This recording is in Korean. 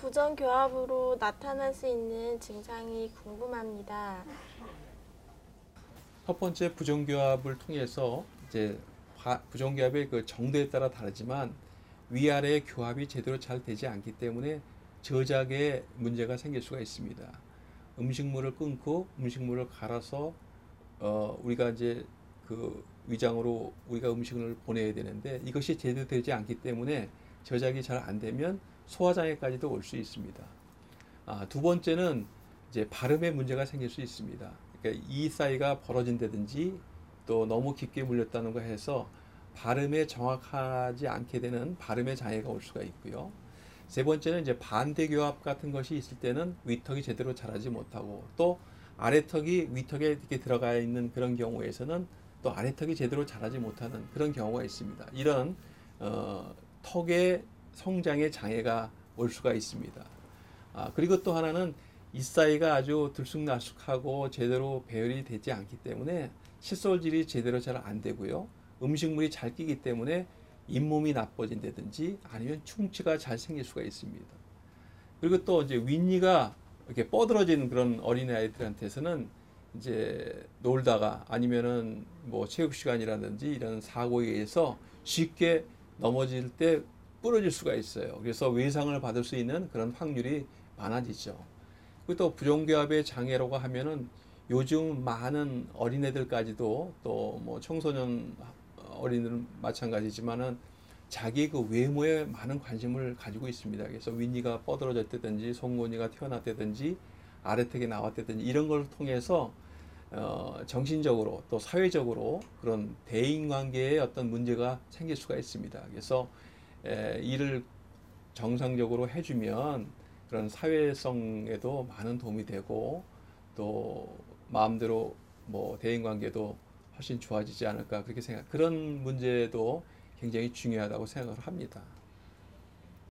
부정교합으로 나타날 수 있는 증상이 궁금합니다. 첫 번째 부정교합을 통해서 이제 부정교합의 그 정도에 따라 다르지만 위아래의 교합이 제대로 잘 되지 않기 때문에 저작에 문제가 생길 수가 있습니다. 음식물을 끊고 음식물을 갈아서 우리가 이제 그 위장으로 우리가 음식을 보내야 되는데 이것이 제대로 되지 않기 때문에 저작이 잘 안 되면 소화장애까지도 올 수 있습니다. 두 번째는 이제 발음에 문제가 생길 수 있습니다. 그러니까 이 사이가 벌어진다든지 또 너무 깊게 물렸다는 거 해서 발음에 정확하지 않게 되는 발음의 장애가 올 수가 있고요. 세 번째는 이제 반대 교합 같은 것이 있을 때는 위턱이 제대로 자라지 못하고 또 아래턱이 위턱에 이렇게 들어가 있는 그런 경우에서는 또 아래턱이 제대로 자라지 못하는 그런 경우가 있습니다. 이런 턱의 성장의 장애가 올 수가 있습니다. 그리고 또 하나는 이 사이가 아주 들쑥날쑥하고 제대로 배열이 되지 않기 때문에 칫솔질이 제대로 잘 안 되고요. 음식물이 잘 끼기 때문에 잇몸이 나빠진다든지 아니면 충치가 잘 생길 수가 있습니다. 그리고 또 이제 윗니가 이렇게 뻗어진 그런 어린 아이들한테서는 이제 놀다가 아니면은 뭐 체육 시간이라든지 이런 사고에 의해서 쉽게 넘어질 때 부러질 수가 있어요. 그래서 외상을 받을 수 있는 그런 확률이 많아지죠. 그리고 또 부정교합의 장애라고 하면은 요즘 많은 어린애들까지도 또 뭐 청소년 어린이들은 마찬가지지만은 자기 그 외모에 많은 관심을 가지고 있습니다. 그래서 윗니가 뻗어졌다든지 송곳니가 튀어나왔다든지 아래턱이 나왔다든지 이런 걸 통해서 정신적으로 또 사회적으로 그런 대인관계에 어떤 문제가 생길 수가 있습니다. 그래서 이를 정상적으로 해주면 그런 사회성에도 많은 도움이 되고 또 마음대로 뭐 대인관계도 훨씬 좋아지지 않을까 그렇게 그런 문제도 굉장히 중요하다고 생각을 합니다.